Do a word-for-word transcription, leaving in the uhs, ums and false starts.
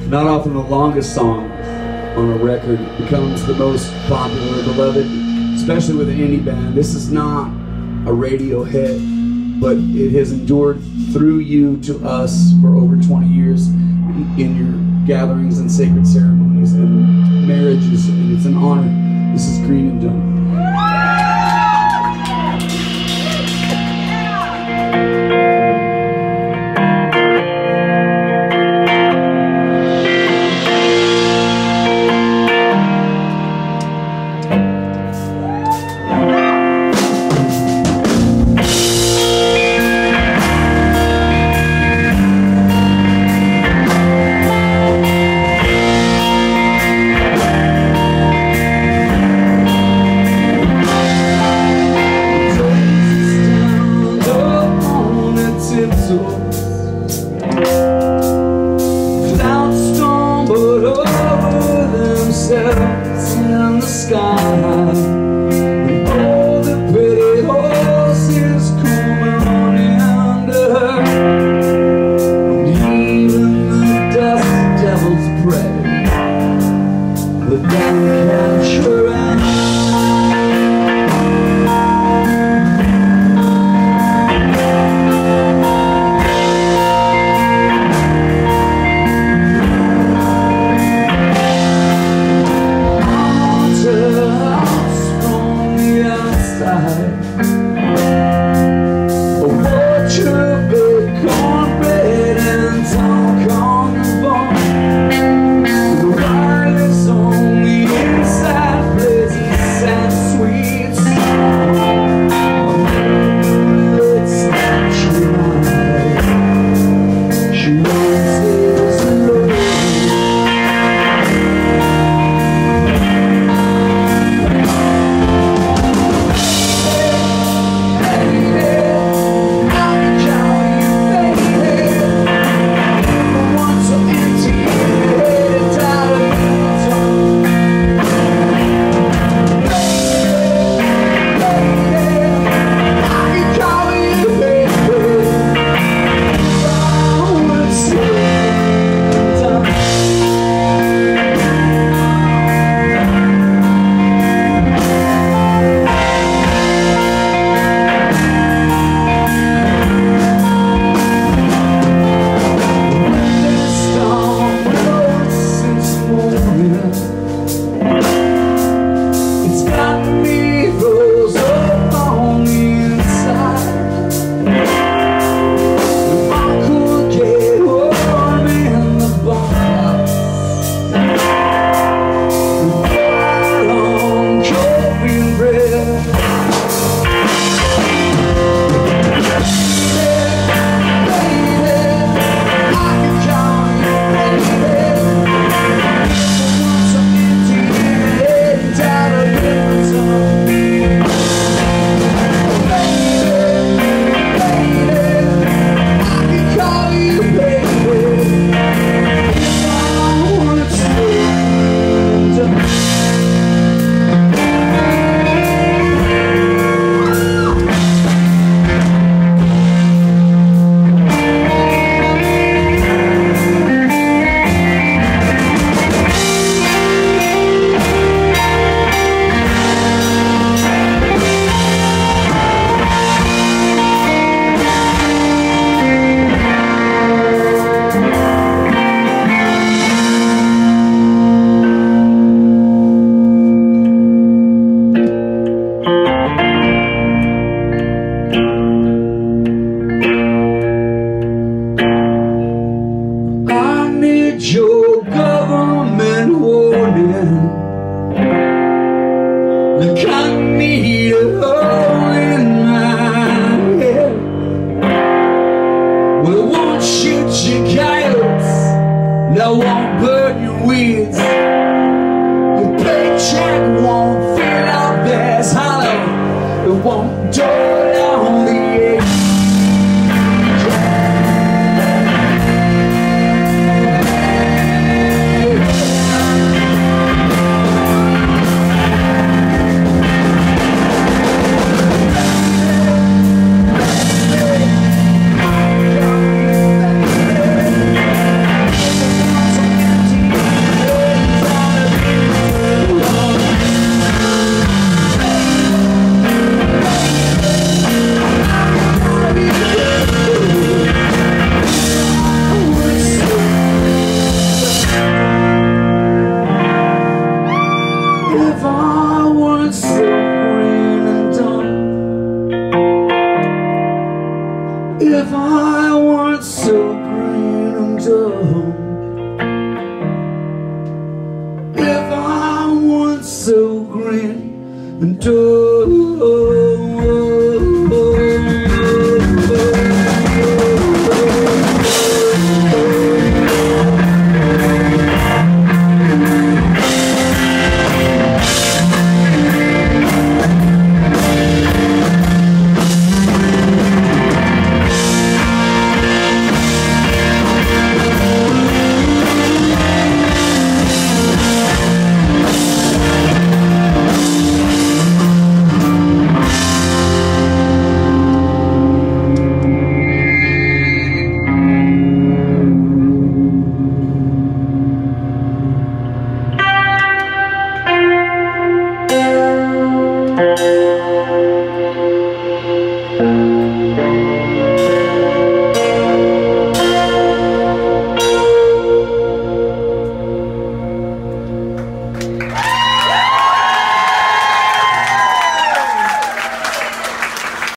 Not often the longest song on a record becomes the most popular, beloved, especially with an indie band. This is not a radio hit, but it has endured through you to us for over twenty years in your gatherings and sacred ceremonies and marriages, and it's an honor. This is Clyne and Done. In the sky, and all the pretty horses come running under her, and even the dust devils pray, but they capture her. Your government warning, like I need a hole in my head. Well, I won't shoot your coyotes, and I won't burn your weeds. Your paycheck won't fill out this hollow, it won't dull down the edge. home. If I weren't so green and tough,